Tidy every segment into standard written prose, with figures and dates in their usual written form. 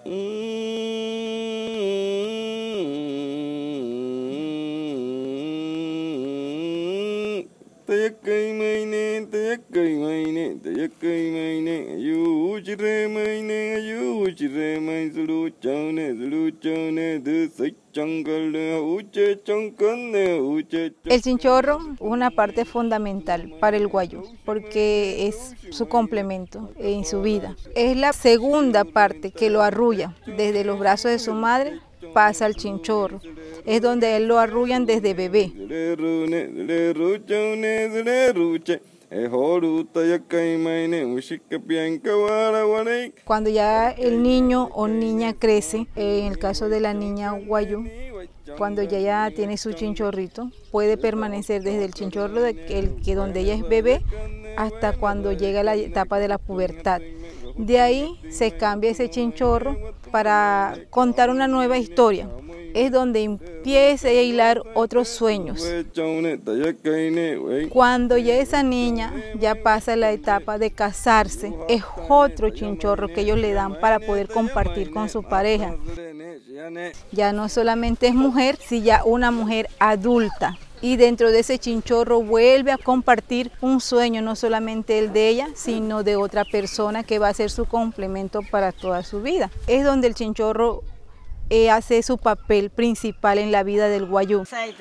El chinchorro es una parte fundamental para el guayú porque es su complemento en su vida. Es la segunda parte que lo arrulla desde los brazos de su madre. Pasa al chinchorro, es donde él lo arrullan desde bebé. Cuando ya el niño o niña crece, en el caso de la niña guayú, cuando ya tiene su chinchorrito, puede permanecer desde el chinchorro donde ella es bebé hasta cuando llega la etapa de la pubertad. De ahí se cambia ese chinchorro para contar una nueva historia. Es donde empieza a hilar otros sueños. Cuando ya esa niña ya pasa la etapa de casarse, es otro chinchorro que ellos le dan para poder compartir con su pareja. Ya no solamente es mujer, sino ya una mujer adulta. Y dentro de ese chinchorro vuelve a compartir un sueño, no solamente el de ella, sino de otra persona que va a ser su complemento para toda su vida. Es donde el chinchorro hace su papel principal en la vida del guayú.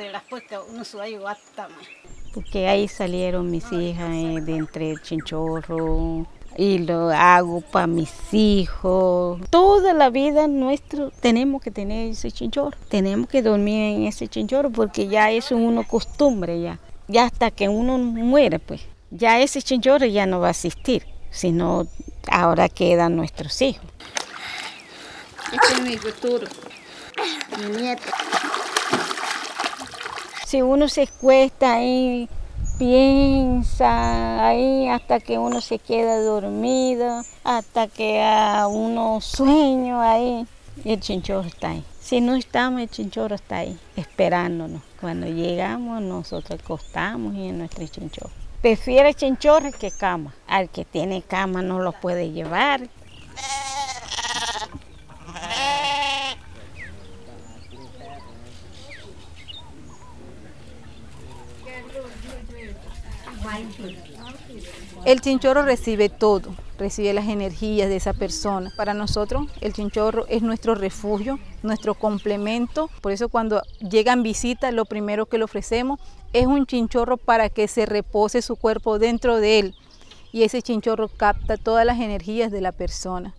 Porque ahí salieron mis hijas de entre el chinchorro y lo hago para mis hijos. Toda la vida nuestra tenemos que tener ese chinchorro, tenemos que dormir en ese chinchorro porque ya es una costumbre ya hasta que uno muere pues, ya ese chinchorro ya no va a existir, sino ahora quedan nuestros hijos. Este es mi futuro, mi nieto. Si uno se cuesta ahí, piensa ahí hasta que uno se queda dormido, hasta que uno sueña ahí, el chinchorro está ahí. Si no estamos, el chinchorro está ahí, esperándonos. Cuando llegamos, nosotros acostamos en nuestro chinchorro. Prefiere chinchorro que cama. Al que tiene cama no lo puede llevar. El chinchorro recibe todo, recibe las energías de esa persona. Para nosotros el chinchorro es nuestro refugio, nuestro complemento. Por eso cuando llegan visitas, lo primero que le ofrecemos es un chinchorro para que se repose su cuerpo dentro de él. Y ese chinchorro capta todas las energías de la persona.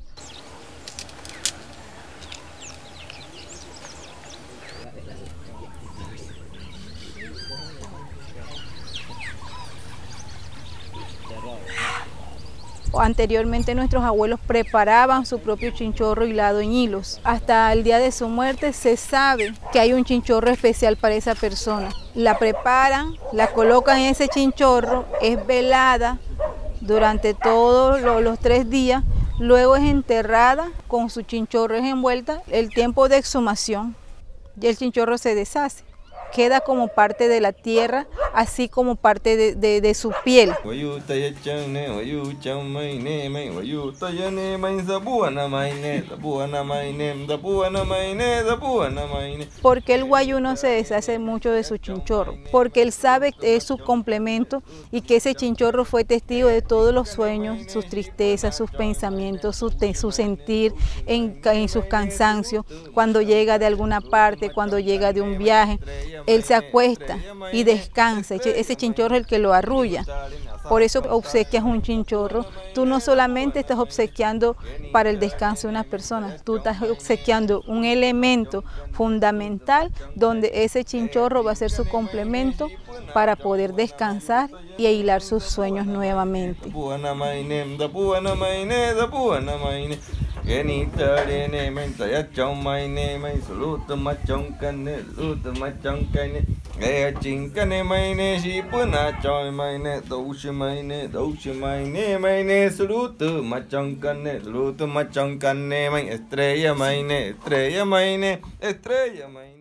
Anteriormente nuestros abuelos preparaban su propio chinchorro hilado en hilos. Hasta el día de su muerte se sabe que hay un chinchorro especial para esa persona. La preparan, la colocan en ese chinchorro, es velada durante todos los 3 días, luego es enterrada con su chinchorro envuelta. El tiempo de exhumación y el chinchorro se deshace. Queda como parte de la tierra, así como parte de su piel. Porque el guayú no se deshace mucho de su chinchorro, porque él sabe que es su complemento y que ese chinchorro fue testigo de todos los sueños, sus tristezas, sus pensamientos, su sentir en sus cansancios, cuando llega de alguna parte, cuando llega de un viaje. Él se acuesta y descansa, ese chinchorro es el que lo arrulla. Por eso obsequias un chinchorro. Tú no solamente estás obsequiando para el descanso de una persona, tú estás obsequiando un elemento fundamental donde ese chinchorro va a ser su complemento para poder descansar y hilar sus sueños nuevamente. Estrella maine, estrella maine, estrella maine.